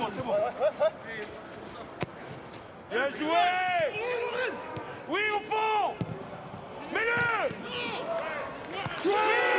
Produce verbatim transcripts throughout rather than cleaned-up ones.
c'est bon. Bien joué. Oui, au fond. Mets-le. Oui.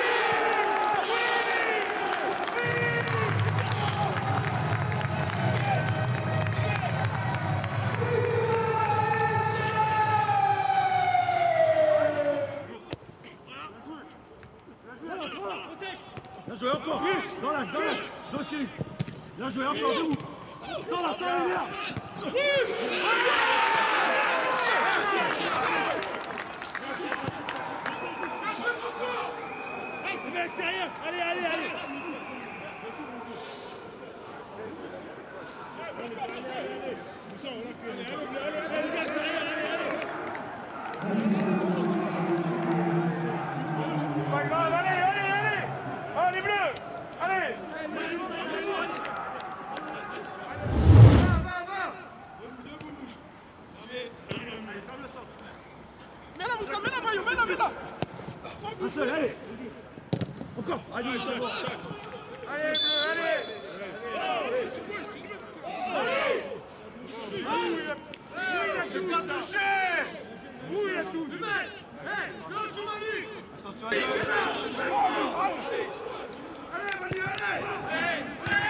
Bien joué encore. Dans l'axe, dans l'axe. Dossier. Bien joué encore. Debout. Dans la salle, il est là. Les mecs, extérieur. Allez, allez, allez. Pas grave, allez, allez, allez. Ah, les bleus. Allez. Mets-la, Moussa, mets-la, Maillot, mets-la, mets-la. Un seul, allez. Encore. Allez, allez. Allez, bleu, allez. Il a tout touché. Où il a tout touché. Attention, allez. Allez, Manu, allez.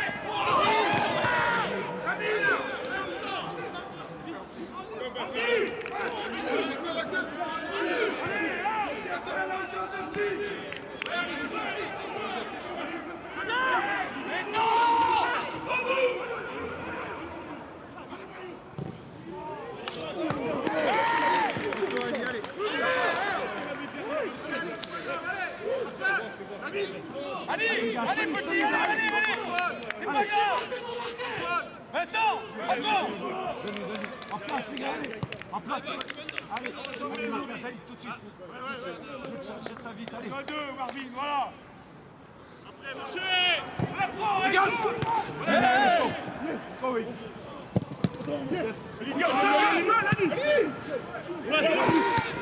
Allez, allez, petit, allez, allez, allez. C'est pas grave. Vincent, encore. En place, les gars, allez. En place. Allez, allez, Marc, allez, tout de suite. Jette ça vite, allez. un deux, Marvin, voilà. Après, marchez. La prend, allez. Dégage. Allez. Oh oui. Yes. Allez, allez, allez.